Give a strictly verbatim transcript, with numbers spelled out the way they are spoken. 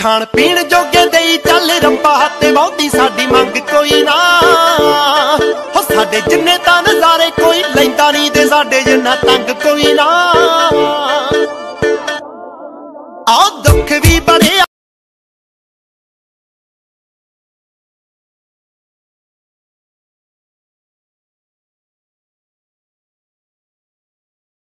खाण पीण जोगे देई चल रब्बा ते बहुती साडी मंग कोई ना हो साडे जिन्ने तां नज़ारे कोई लैंदा नहीं ते साडे जिन्ना तंग कोई ना आ दुख भी बड़े